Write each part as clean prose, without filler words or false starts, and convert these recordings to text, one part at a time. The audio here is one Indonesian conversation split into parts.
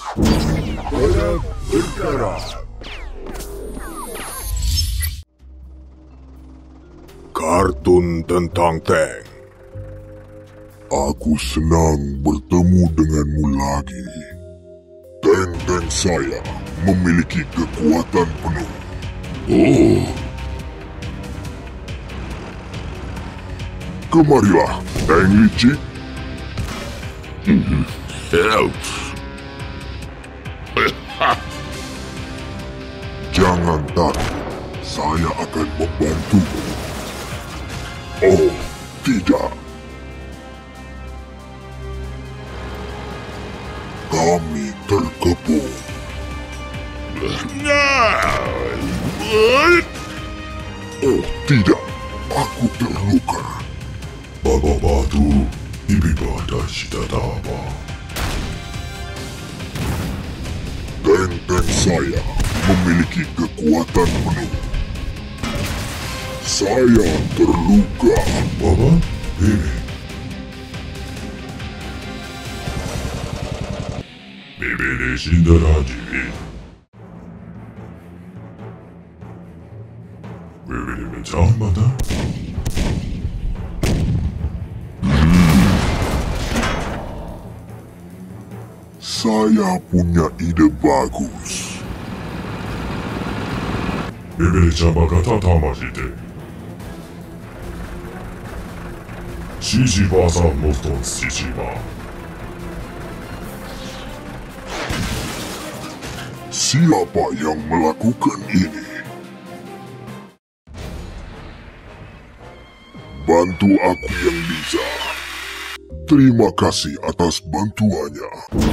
Balap berdarah. Kartun tentang tank. Aku senang bertemu denganmu lagi. Tank-tank saya memiliki kekuatan penuh. Oh. Kemarilah, tank licik. Jangan takut, saya akan membantumu. Oh, tidak. Kami terkepung. Oh, tidak. Aku terluka. Baba batu, ibibada shitatama. Tank-tank saya memiliki kekuatan penuh. Saya terluka. Baba, ini. Bebe de shindaraji. Bebe de mencambata. Saya punya ide bagus. Bebe Chabakata Tamashite. Shichiba-san Moston Shichiba. Siapa yang melakukan ini? Bantu aku yang bisa. Terima kasih atas bantuannya.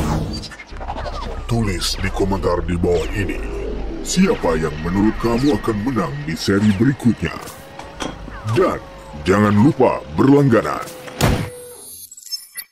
Tulis di komentar di bawah ini. Siapa yang menurut kamu akan menang di seri berikutnya. Dan jangan lupa berlangganan.